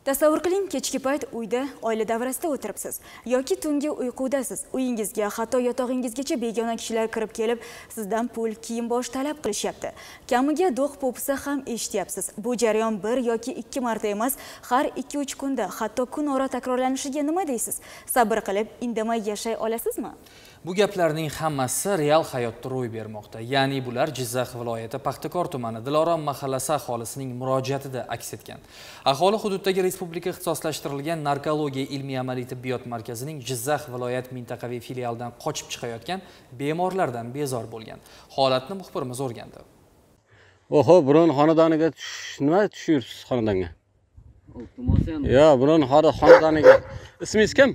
Tasavvur qiling, kechki payt uyda oila davrasida o'tiribsiz yoki tungi uyqudasiz. Uyingizga, hatto yotog'ingizgacha begona kishilar kirib kelib, sizdan pul, kiyim-bosh talab qilishyapti. Kamiga do'q popsa ham eshityapsiz. Bu jarayon 1 yoki 2 marta emas, har 2-3 kunda, hatto kun ora takrorlanishiga nima deysiz? Sabr qilib, indamay yashay olasizmi? Bu gaplarning hammasi real hayotda ro'y bermoqda. Ya'ni bular Jizzax viloyati Paxtakor tumani Dilorom mahallasi aholisining murojaatida aks etgan. Aholi hududdagi respublika ixtisoslashtirilgan narkologiya ilmiy-amaliy tibbiyot markazining Jizzax viloyat mintaqaviy filialidan qochib chiqayotgan bemorlardan bezor bo'lgan. Holatni muxbirimiz o'rgandi. Oho, biron xonadoniga nima tushirsiz xonadonga? Yo, biron xonadoniga. Ismingiz kim?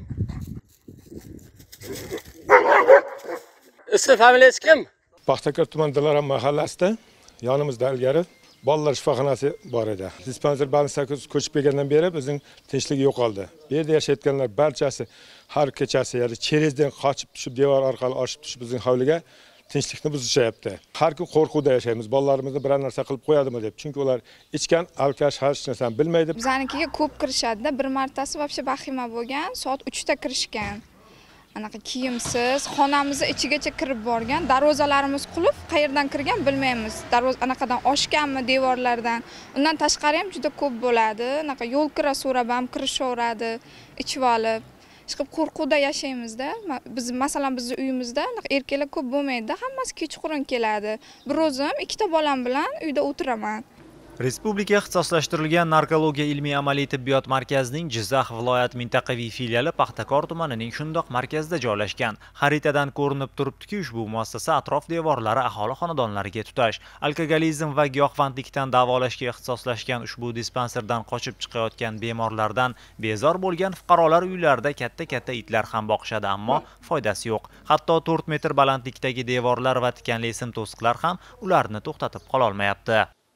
Ismi, familiyangiz kim? Paxtakor tuman Dilorom mahallasida yonimizda ilgari bolalar shifoxonasi bor edi. Dispanser больницаga ko'chib kelgandan beri bizning tinchligi yo'qoldi. Bu yerda yashayotganlar barchasi har kechasi ya'ni cherezdan qochib tushib, devor orqali oshib tushib bizning hovliga tinchlikni buzishyapti. Har kun qo'rquvda yashaymiz. Bolalarimizni biror narsa qilib qo'yadimi deb. Chunki ular ichgan alkash hech narsani bilmaydi. Bizanikiga ko'p kirishadi-da, bir martasi vobshe vahima bo'lgan, soat 3 da kirishgan. Anaqa kiyimsiz, xonamizni ichigacha kirib borgan, darvozalarimiz qulf, qayerdan kirgan bilmaymiz. Anaqadan oshganmi devorlardan. Undan tashqari ham juda ko'p bo'ladi. Anaqa yo'l kira so'rab ham kirishaveradi, ichib olib. Chiqib qo'rquvda yashaymiz-da. Biz masalan bizning uyimizda erkaklar ko'p bo'lmaydi, hammasi kechqurun keladi. Bir o'zim ikkita bolam bilan uyda o'tiraman. Respublika ixtisoslashtirilgan narkologiya ilmiy-amaliy tibbiyot markazining Jizzax viloyat mintaqaviy filiali Paxtakor tumanining shundoq markazida joylashgan. Xaritadan ko'rinib turibdiki, ushbu muassasa atrof devorlari aholi xonadonlariga tutash. Alkogolizm va giyohvandlikdan davolashga ixtisoslashgan ushbu dispanserdan qochib chiqayotgan bemorlardan bezor bo'lgan fuqarolar uylarida katta-katta itlar ham boqishadi, ammo foydasi yo'q. Hatto 4 metr balandlikdagi devorlar va tikanli sim to'siqlar ham ularni to'xtatib qala olmayapti.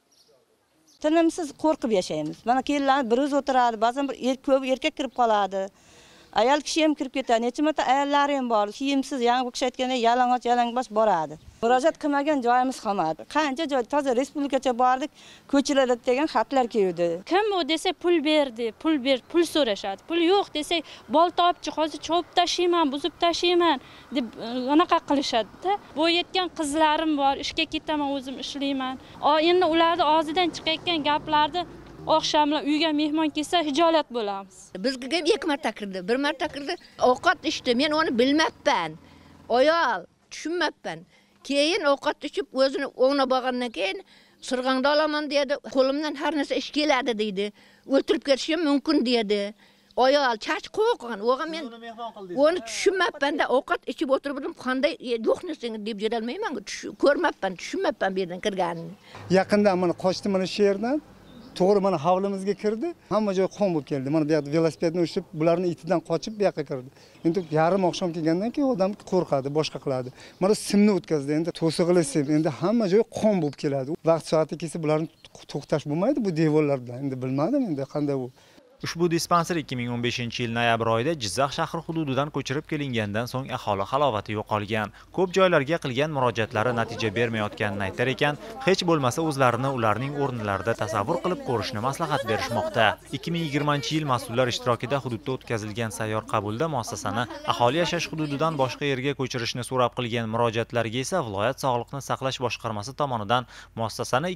Tinimsiz qo'rqib yashaymiz. Mana kelinlar bir o'z o'tiradi, ba'zan bir ko'p erkak kirib qoladi. Ayol kishi ham kirib ketadi. Necha marta ayollari ham bor. Kiyimsiz, yangi o'qish aytganda yalang'och bosh murojaat qilmagan joyimiz qolmadi. Qancha joy toza respublikacha bordik, ko'chiriladi degan xatlar keldi. Kim u desa pul berdi, pul so'rashadi. Pul yo'q desa, bolta olib hozir chopib tashlayman, buzib tashlayman deb anaqa qilishadi-da. Bu yetgan qizlarim bor, ishga ketaman, o'zim ishlayman. Endi ularning og'zidan chiqayotgan gaplarni oqshomlar uyga mehmon kelsa hijolat bo'lamiz. Bizga 2 marta kirdi, 1 marta kirdi. Ovqat ichdi, men uni bilmabman. Ayol, tushunmabman. Keyin ovqat ichib o'zini o'ngna bo'lgandan keyin sirg'angda olaman dedi. Qo'limdan har narsa ish keladi deydi. O'ltirib ketishim mumkin dedi. Ayol chach qo'ygan. O'g'am men uni tushunmabman-da, ovqat ichib o'tiribdim, qanday yo'q narsangiz deb jadalmayman. Ko'rmabman, tushunmabman bu yerdan kirganini. Yaqinda mana qochdi mana shu yerdan. To'g'ri mana hovlimizga kirdi. Hamma joy qon bo'lib keldi. Mana bu yoqda velosipedni ushib, bularning itidan qochib bu yoqqa kirdi. Endi yarim oqshom kelgandan keyin odam qo'rqadi, boshqa qiladi. Mana simni o'tkazdi. Endi to'sig'ili sim. Endi hamma joy qon bo'lib keladi. Vaqt soati kelsa bularni to'xtash bo'lmaydi bu devorlardan. Endi bilmadim endi qanday bu. Ushbu dispanser 2015-yil noyabr oyida Jizzax shahri hududidan ko'chirib kelingandan so'ng aholi halovati yo'qolgan. Ko'p joylarga qilgan murojaatlari natija bermayotganini aytar ekan, hech bo'lmasa o'zlarini ularning o'rnlarida tasavvur qilib ko'rishni maslahat berishmoqda. 2020-yil mas'ullar ishtirokida hududda o'tkazilgan sayyor qabulda muassasani aholi yashash hududidan boshqa yerga ko'chirishni so'rab qilgan murojaatlarga esa viloyat sog'liqni saqlash boshqarmasi tomonidan muassasani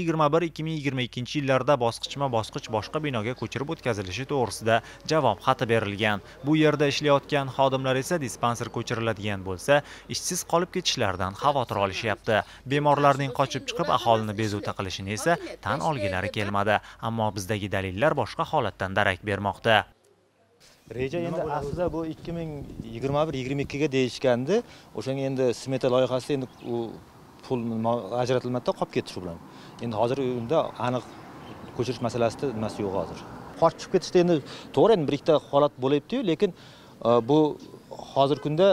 2021-2022 yillarda bosqichma-bosqich boshqa binoga ko'chirib o'tkazilishi to'g'risida javob xati berilgan. Bu yerda ishlayotgan xodimlar esa dispanser ko'chiriladigan bo'lsa, ishsiz qolib ketishlaridan xavotir olishyapti. Bemorlarning qochib chiqib aholini bezovta qilishini esa tan olgilari kelmadi, ammo bizdagi dalillar boshqa holatdan darak bermoqda. Reja endi aslida bu 2021-22 ga deyishgandi. O'shanga endi smeta loyihasi endi u pul ajratilmadi, qolib ketdi shu bilan. Endi hozir unda aniq ko'chirish masalasida nimasi yo'q hozir. Qochib ketishda endi to'g'ri endi bir ikkita holat bo'layapti-yu, lekin bu hozir kunda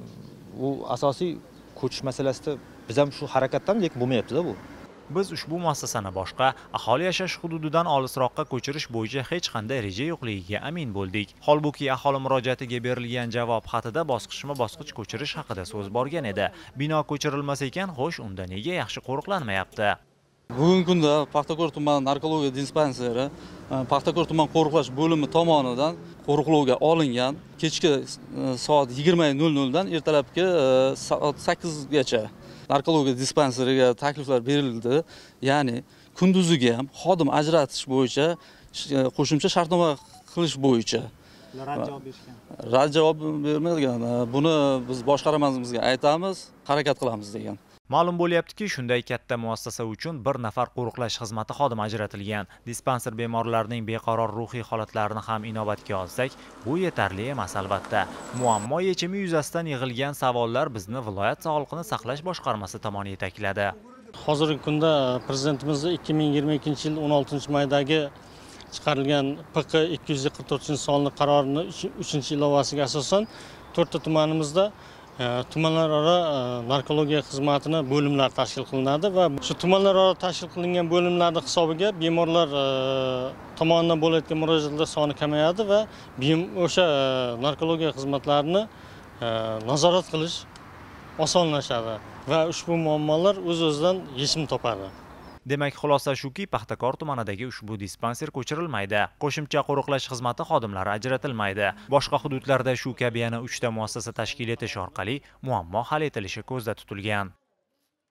u asosiy ko'chish masalasida biz ham shu harakatdan lekin bo'lmayapti-da bu. Biz ushbu muassasani boshqa aholi yashash hududidan olisroqqa ko'chirish bo'yicha hech qanday reja yo'qligiga amin bo'ldik. Holbuki aholi murojaatiga berilgan javob xatida bosqichma-bosqich ko'chirish haqida so'z borgan edi. Bino ko'chirilmas ekan, xo'sh, unda nega yaxshi qo'riqlanmayapti? Bugungi kunda Paxtakor tuman narkologiya dispanseri Paxtakor tuman qo'riqlash bo'limi tomonidan qo'riqlovga olingan. Kechki soat 20:00 dan ertalabki soat 8 gacha narkologiya dispanseriga takliflar berildi. Ya'ni kunduziga ham xodim ajratish bo'yicha qo'shimcha shartnoma qilish bo'yicha rad javob bermagan. Buni biz boshqarmamizga aytamiz, harakat qilamiz degan. Ma'lum bo'lyaptiki, shunday katta muassasa uchun bir nafar qo'riqlash xizmati xodimi ajratilgan. Dispanser bemorlarning beqaror ruhiy holatlarini ham inobatga olsak, bu yetarli emas albatta. Muammo yechimi yuzasidan yig'ilgan savollar bizni viloyat sog'liqni saqlash boshqarmasi tomon yetakladi. Hozirgi kunda prezidentimizning 2022-yil 16-maydagi chiqarilgan PQ 244-sonli qarorining 3-ilovasiga asosan 4 ta tumanimizda tumanlararo narkologiya xizmatini bo'limlar tashkil qilinadi va shu tumanlararo tashkil qilingan bo'limlarning hisobiga bemorlar tomonidan bo'layotgan murojaatlar soni kamayadi va o'sha narkologiya xizmatlarini nazorat qilish osonlashadi va ushbu muammolar o'z-o'zidan yechim topadi. Demak, xulosa shuki, Paxtakor tumanidagi ushbu dispanser ko'chirilmaydi. Qo'shimcha qo'riqlash xizmati xodimlari ajratilmaydi. Boshqa hududlarda shu kabi yana 3 ta muassasa tashkil etish orqali muammo hal etilishi ko'zda tutilgan.